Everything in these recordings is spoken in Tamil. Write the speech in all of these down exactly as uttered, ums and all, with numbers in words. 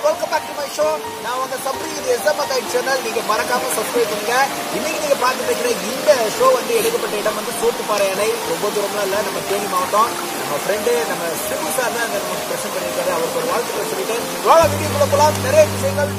welcome back to my show. நான் உங்க சப்ரி, இது எஸ்எம் கைட் சேனல். நீங்க மறக்காம சப்ஸ்கிரைப் பண்ணுங்க. இன்னைக்கு நீங்க பார்த்துட்டு இருக்கிற இந்த ஷோ வந்து எடுக்கப்பட்ட இடம் வந்து சோத்துப்பாறை அணை. ரொம்ப தூரம்லாம் இல்லை, நம்ம தேனி மாவட்டம். நம்ம ஃப்ரெண்டு நம்ம சிபு சார் தான் அதை நமக்கு ப்ரெசென்ட் பண்ணியிருக்காரு. அவருக்கு ஒரு வாழ்த்துக்கள் சொல்லிட்டு வாழ வீடியோக்குள்ள போகலாம். நிறைய விஷயங்கள்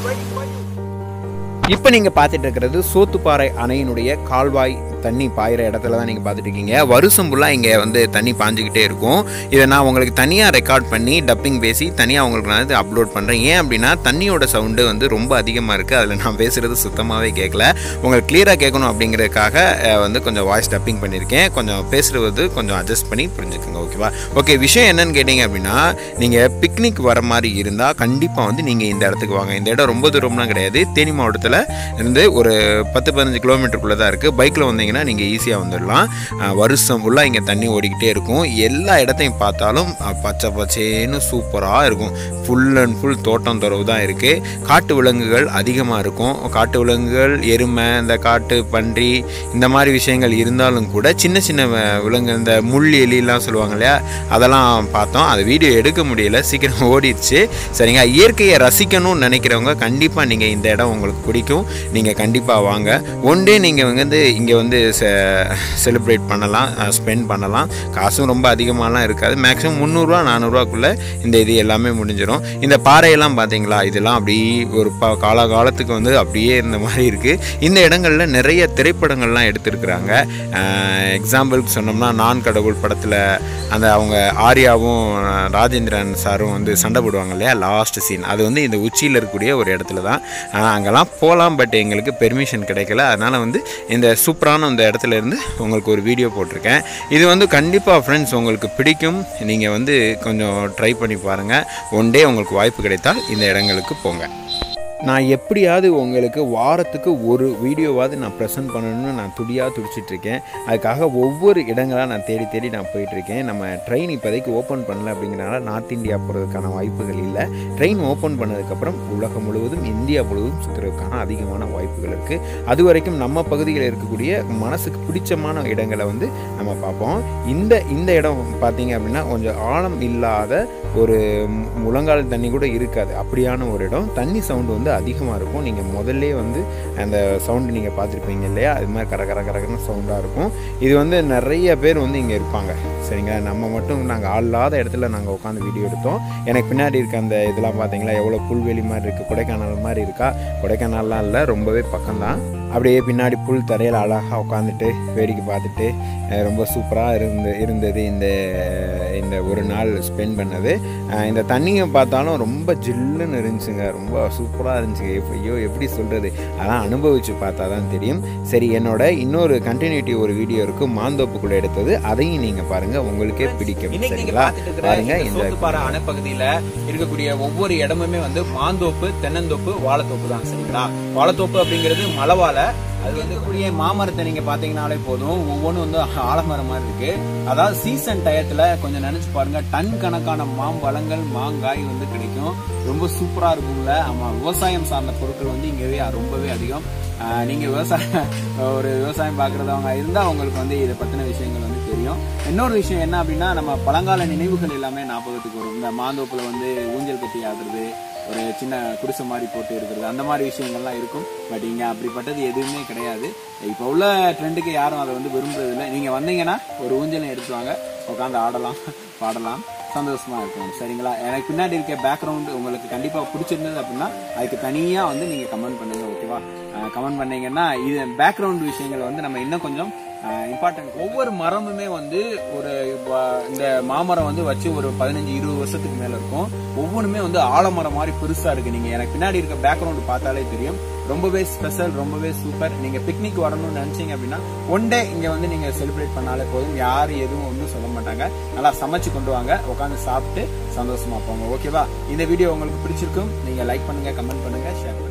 இப்போ நீங்கள் பார்த்துட்டு இருக்கிறது சோத்துப்பாறை அணையினுடைய கால்வாய் தண்ணி பாயிற இடத்துல தான் நீங்கள் பார்த்துட்டு இருக்கீங்க. வருஷம் ஃபுல்லாக இங்கே வந்து தண்ணி பாஞ்சிக்கிட்டே இருக்கும். இதை நான் உங்களுக்கு தனியாக ரெக்கார்ட் பண்ணி டப்பிங் பேசி தனியாக உங்களுக்கு நான் வந்து அப்லோட் பண்ணுறேன். ஏன் அப்படின்னா தண்ணியோட சவுண்டு வந்து ரொம்ப அதிகமாக இருக்குது. அதில் நான் பேசுகிறது சுத்தமாகவே கேட்கல. உங்களுக்கு கிளியராக கேட்கணும் அப்படிங்கிறதுக்காக வந்து கொஞ்சம் வாய்ஸ் டப்பிங் பண்ணியிருக்கேன். கொஞ்சம் பேசுகிறது கொஞ்சம் அட்ஜஸ்ட் பண்ணி புரிஞ்சுக்கோங்க, ஓகேவா? ஓகே, விஷயம் என்னன்னு கேட்டிங்க அப்படின்னா, நீங்கள் பிக்னிக் வர மாதிரி இருந்தால் கண்டிப்பாக வந்து நீங்கள் இந்த இடத்துக்கு வாங்க. இந்த இடம் ரொம்ப தூரம்லாம் கிடையாது. தேனி மாவட்டத்தில் இருந்து ஒரு பத்து பதினஞ்சு கிலோமீட்டருக்குள்ளே தான் இருக்குது. பைக்கில் வந்தீங்கன்னா நீங்கள் ஈஸியாக வந்துடலாம். வருஷம் ஃபுல்லாக இங்கே தண்ணி ஓடிக்கிட்டே இருக்கும். எல்லா இடத்தையும் பார்த்தாலும் பச்சை பச்சேன்னு சூப்பராக இருக்கும். ஃபுல் அண்ட் ஃபுல் தோட்டம் துறவு தான் இருக்குது. காட்டு விலங்குகள் அதிகமாக இருக்கும். காட்டு விலங்குகள், எருமை, இந்த காட்டு பன்றி, இந்த மாதிரி விஷயங்கள் இருந்தாலும் கூட சின்ன சின்ன விலங்கு, இந்த முள் எலிலாம் சொல்லுவாங்க இல்லையா, அதெல்லாம் பார்த்தோம். அது வீடியோ எடுக்க முடியல, சீக்கிரம் ஓடிடுச்சு. சரிங்க, இயற்கையை ரசிக்கணும்னு நினைக்கிறவங்க கண்டிப்பாக நீங்கள் இந்த இடம் உங்களுக்கு பிடிக்கும். நீங்கள் கண்டிப்பாக வாங்க. ஒன் டே நீங்கள் வந்து இங்கே வந்து செலிப்ரேட் பண்ணலாம், ஸ்பெண்ட் பண்ணலாம். காசும் ரொம்ப அதிகமாகலாம் இருக்காது. மேக்ஸிமம் முந்நூறுரூவா நானூறுரூவாக்குள்ளே இந்த இது எல்லாமே முடிஞ்சிடும். இந்த பாறையெல்லாம் பார்த்தீங்களா, இதெல்லாம் அப்படியே ஒரு ப காலகாலத்துக்கு வந்து அப்படியே இருந்த மாதிரி இருக்குது. இந்த இடங்களில் நிறைய திரைப்படங்கள்லாம் எடுத்திருக்கிறாங்க. எக்ஸாம்பிளுக்கு சொன்னோம்னா நான் கடவுள் படத்தில் அந்த அவங்க ஆர்யாவும் ராஜேந்திரன் சாரும் வந்து சண்டை போடுவாங்க இல்லையா, லாஸ்ட் சீன் அது வந்து இந்த உச்சியில் இருக்கக்கூடிய ஒரு இடத்துல தான். அங்கெல்லாம் போகலாம், பட் எங்களுக்கு பெர்மிஷன் கிடைக்கல. அதனால் வந்து இந்த சூப்பரான அந்த இடத்துல இருந்து உங்களுக்கு ஒரு வீடியோ போட்டிருக்கேன். இது வந்து கண்டிப்பாக ஃப்ரெண்ட்ஸ் உங்களுக்கு பிடிக்கும். நீங்கள் வந்து கொஞ்சம் ட்ரை பண்ணி பாருங்கள். ஒன் டே உங்களுக்கு வாய்ப்பு கிடைத்தால் இந்த இடங்களுக்கு போங்க. நான் எப்படியாவது உங்களுக்கு வாரத்துக்கு ஒரு வீடியோவாவது நான் ப்ரெசென்ட் பண்ணணும்னு நான் துடியாக துடிச்சிட்ருக்கேன். அதுக்காக ஒவ்வொரு இடங்களாக நான் தேடி தேடி நான் போயிட்டுருக்கேன். நம்ம ட்ரெயின் இப்போதைக்கு ஓப்பன் பண்ணல அப்படிங்கிறனால நார்த் இந்தியா போகிறதுக்கான வாய்ப்புகள் இல்லை. ட்ரெயின் ஓப்பன் பண்ணதுக்கப்புறம் உலகம் முழுவதும், இந்தியா முழுவதும் சுற்றுறதுக்கான அதிகமான வாய்ப்புகள் இருக்குது. அது வரைக்கும் நம்ம பகுதியில் இருக்கக்கூடிய மனசுக்கு பிடிச்சமான இடங்களை வந்து நம்ம பார்ப்போம். இந்த இந்த இடம் பார்த்தீங்க அப்படின்னா கொஞ்சம் ஆழம் இல்லாத ஒரு முழங்கால் தண்ணி கூட இருக்காது, அப்படியான ஒரு இடம். தண்ணி சவுண்டு வந்து அதிகமாக இருக்கும். நீங்கள் முதல்ல வந்து அந்த சவுண்டு நீங்கள் பார்த்துருப்பீங்க இல்லையா, அது மாதிரி கர கர கரகன்னு சவுண்டாக இருக்கும். இது வந்து நிறைய பேர் வந்து இங்கே இருப்பாங்க. சரிங்களா, நம்ம மட்டும் நாங்கள் ஆள் இல்லாத இடத்துல நாங்கள் உட்காந்து வீடியோ எடுத்தோம். எனக்கு பின்னாடி இருக்க அந்த இதெல்லாம் பார்த்தீங்களா, எவ்வளோ புல்வெளி மாதிரி இருக்குது, கொடைக்கானல் மாதிரி இருக்கா. கொடைக்கானல்லாம் இல்லை, ரொம்பவே பக்கம்தான். அப்படியே பின்னாடி புல் தரையில் அழகாக உட்காந்துட்டு வேடிக்கை பார்த்துட்டு ரொம்ப சூப்பராக இருந்து இருந்தது இந்த இந்த ஒரு நாள் ஸ்பெண்ட் பண்ணது. இந்த தண்ணியை பார்த்தாலும் ரொம்ப ஜில்லுன்னு இருந்துச்சுங்க, ரொம்ப சூப்பராக இருந்துச்சு. ஐயோ எப்படி சொல்கிறது, அதெல்லாம் அனுபவித்து பார்த்தா தான் தெரியும். சரி, என்னோட இன்னொரு கண்டினியூட்டி ஒரு வீடியோ இருக்குது, மாந்தோப்புக்குள்ளே எடுத்தது. அதையும் நீங்கள் பாருங்கள், உங்களுக்கே பிடிக்கும். சரிங்களா, பாருங்க. இந்த அணை பகுதியில் இருக்கக்கூடிய ஒவ்வொரு இடமுமே வந்து மாந்தோப்பு, தென்னந்தோப்பு, வாழைத்தோப்பு தான். சரிங்களா, வாழைத்தோப்பு அப்படிங்கிறது மலைவாழை. அது வந்து கூடிய மாமரத்தை நீங்க பாத்தீங்கன்னாலே போதும், ஒவ்வொன்றும் வந்து ஆலமரம் மாதிரி இருக்கு. அதாவது சீசன் டயத்துல கொஞ்சம் நினைச்சு பாருங்க, டன் கணக்கான மாம்பழங்கள், மாங்காய் வந்து கிடைக்கும். ரொம்ப சூப்பரா இருக்கும்ல. ஆமா, விவசாயம் சார்ந்த பொருட்கள் வந்து இங்கவே ரொம்பவே அதிகம். நீங்க விவசாயம் ஒரு விவசாயம் பாக்குறதவங்க இருந்தா உங்களுக்கு வந்து இதை பத்தின விஷயங்கள் வந்து தெரியும். இன்னொரு விஷயம் என்ன அப்படின்னா, நம்ம பழங்கால நினைவுகள் எல்லாமே ஞாபகத்துக்கு வரும். இந்த மாந்தோப்புல வந்து ஊஞ்சல் கட்டி ஆடுறது, ஒரு சின்ன குடிசை மாதிரி போட்டு இருக்கிறது, அந்த மாதிரி விஷயங்கள்லாம் இருக்கும். பட் இங்கே அப்படிப்பட்டது எதுவுமே கிடையாது. இப்போ உள்ள ட்ரெண்டுக்கு யாரும் அதை வந்து விரும்புறது இல்லை. நீங்கள் வந்தீங்கன்னா ஒரு ஊஞ்சலை எடுத்துவாங்க, உட்காந்து ஆடலாம், பாடலாம், சந்தோஷமா இருக்கும். சரிங்களா, எனக்கு பின்னாடி இருக்க பேக்ரவுண்ட் உங்களுக்கு கண்டிப்பாக பிடிச்சிருந்தது அப்படின்னா அதுக்கு தனியாக வந்து நீங்கள் கமெண்ட் பண்ணுங்க, ஓகேவா? கமெண்ட் பண்ணீங்கன்னா இது பேக்ரவுண்ட் விஷயங்கள் வந்து நம்ம இன்னும் கொஞ்சம் இம்பார்ட்டன்ட். ஒவ்வொரு மரமுமே வந்து ஒரு இந்த மாமரம் வந்து வச்சு ஒரு பதினஞ்சு இருபது வருஷத்துக்கு மேல இருக்கும். ஒவ்வொன்றுமே வந்து ஆலமரம் மாதிரி பெருசா இருக்கு. நீங்க எனக்கு பின்னாடி இருக்க பேக்ரவுண்ட் பார்த்தாலே தெரியும். ரொம்பவே ஸ்பெஷல், ரொம்பவே சூப்பர். நீங்க பிக்னிக் வரணும்னு நினைச்சீங்க அப்படின்னா ஒன் டே இங்க வந்து நீங்க செலிப்ரேட் பண்ணாலே போதும். யாரும் எதுவும் ஒன்றும் சொல்ல மாட்டாங்க. நல்லா சமைச்சு கொண்டு வாங்க, உட்காந்து சாப்பிட்டு சந்தோஷமா போங்க, ஓகேவா? இந்த வீடியோ உங்களுக்கு பிடிச்சிருக்கும். நீங்க லைக் பண்ணுங்க, கமெண்ட் பண்ணுங்க, ஷேர் பண்ணுங்க.